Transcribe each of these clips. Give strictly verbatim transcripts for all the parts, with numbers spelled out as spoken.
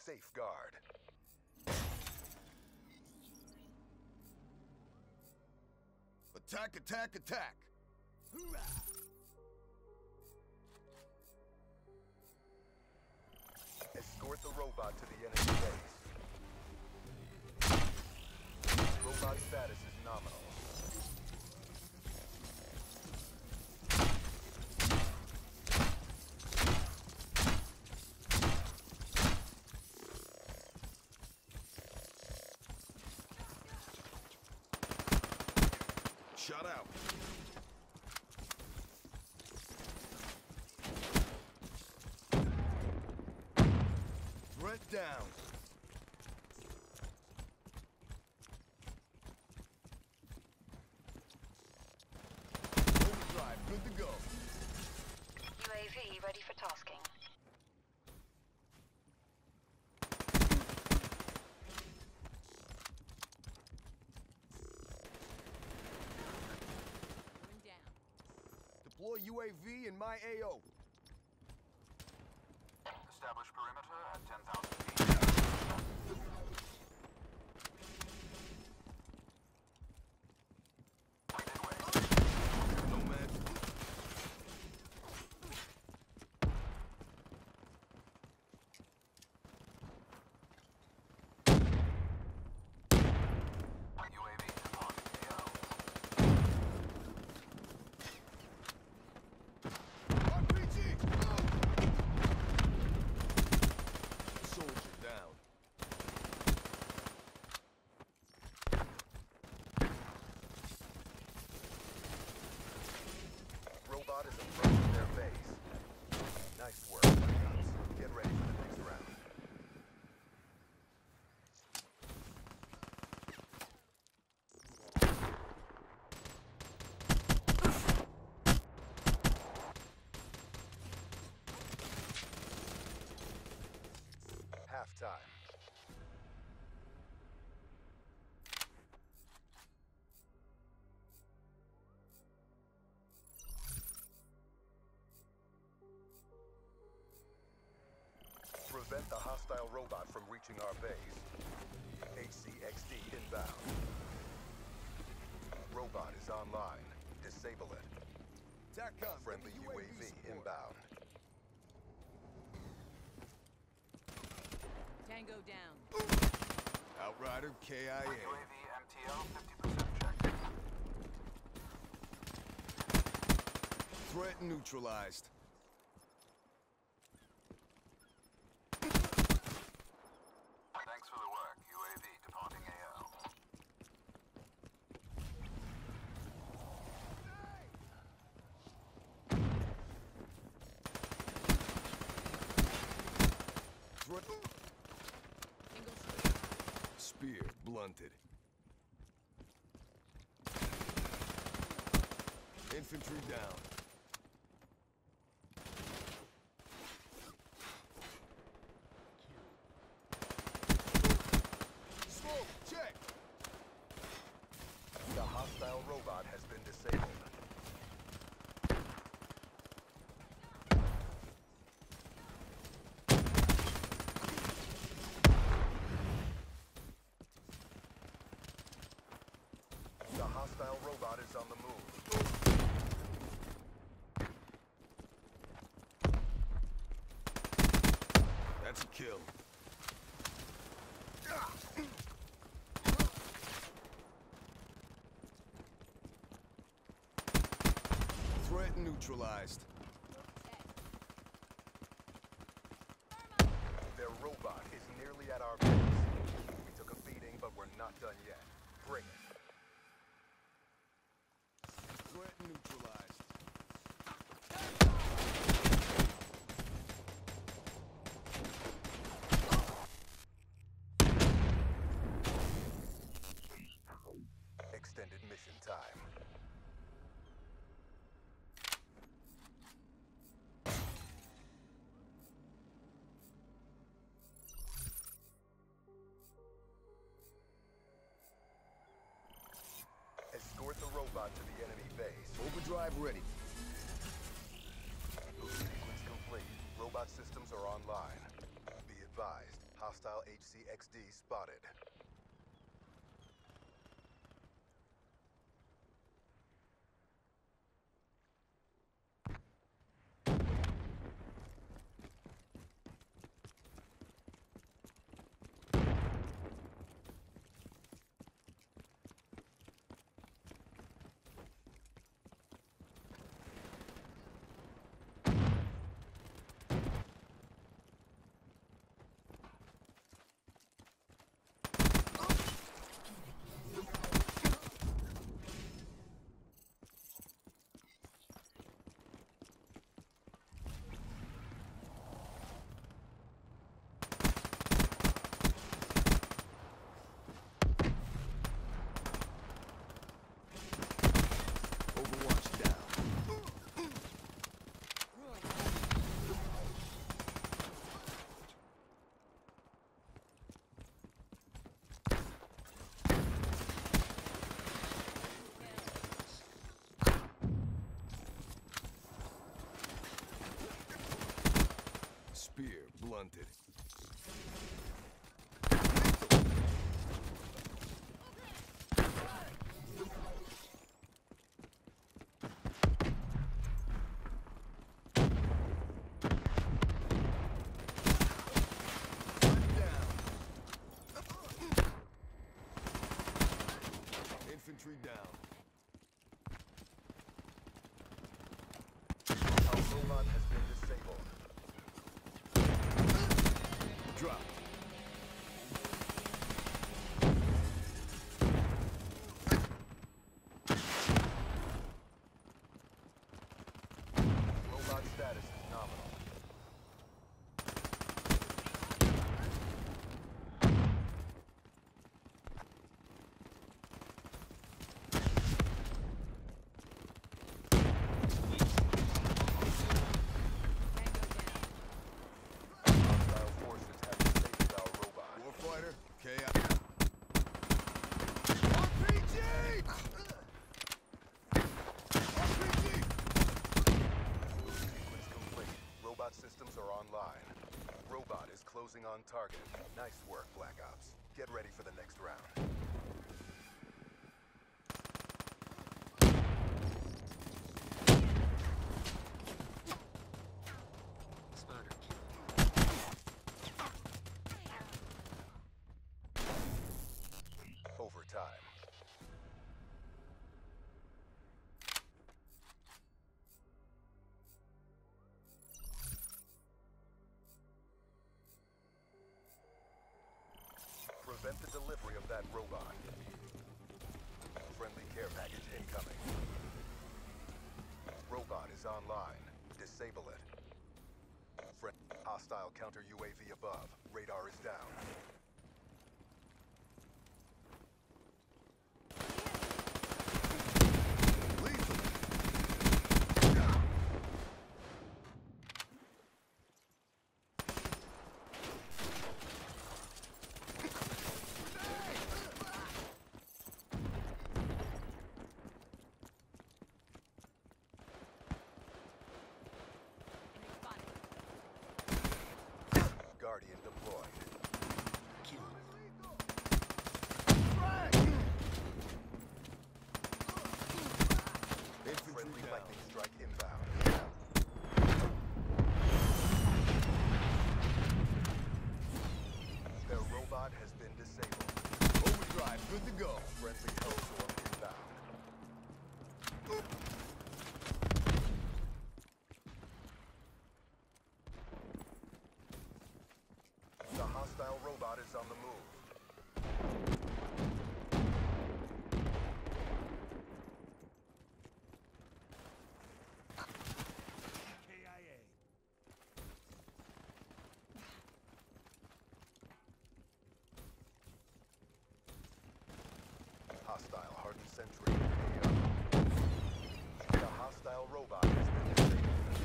Safeguard. Attack, attack, attack! Hoorah! Escort the robot to the enemy base. Robot status is nominal. Shut out. Threat down. Overdrive, good to go. U A V ready for tasking. Going down. Deploy U A V in my A O. Establish perimeter at ten thousand feet. Nomad. U A V departing A O. R P G! Soldier down. Robot is approaching their base. Nice work, guns. Get ready for the next round. Halftime. Prevent the hostile robot from reaching our base. H C X D inbound. Robot is online. Disable it. TACCOM, Friendly give me U A V support. inbound. Tango down. Outrider K I A. U A V M T L fifty percent checked. Threat neutralized. Thanks for the work. U A V departing A O. Threat. Single spear. Spear blunted. Infantry down. Smoke, check. The hostile robot has been disabled. The hostile robot is on the move. That's a kill. Threat neutralized. Their robot is nearly at our base. We took a beating, but we're not done yet. Bring it. Threat neutralized. Extended mission time. Escort the robot to the enemy base. Overdrive ready. Move sequence complete. Robot systems are online. Be advised, Hostile H C X D spotted. Overwatch down. Spear blunted. Infantry down. Our robot has been disabled. Drop. Robot status is nominal. Hostile forces have disabled our robot. Warfighter, K I. R P G! R P G! Sequence complete. Robot systems are online. Robot is closing on target. Nice work, Black Ops. Get ready for the next round. Overtime. Prevent the delivery of that robot. Friendly care package incoming. Robot is online. Disable it. Friend hostile counter U A V above. Radar is down. Guardian deployed. Infantry Friendly down. lightning strike inbound. Their robot has been disabled. Overdrive, good to go. Friendly Hellstorm inbound. The hostile robot is on the move. K I A. Hostile hardened sentry. A O. The hostile robot has been disabled.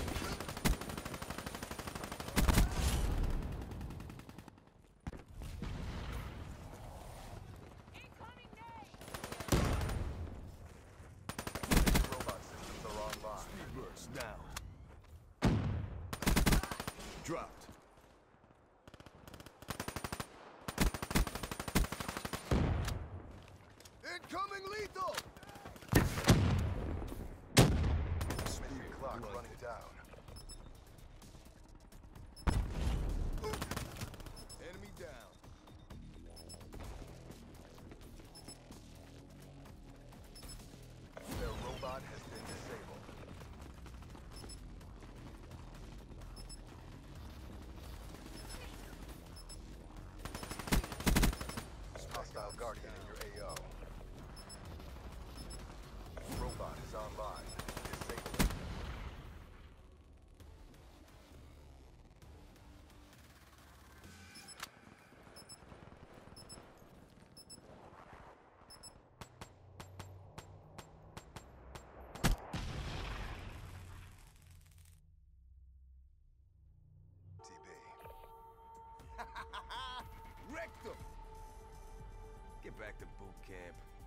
Robot systems are online. Speed burst down. Dropped. clock Blunted. running down. Enemy down. Their robot has been disabled. Hostile Guardian in your A O. Robot is online. Disable it. T B. Wrecked them. Get back to boot camp.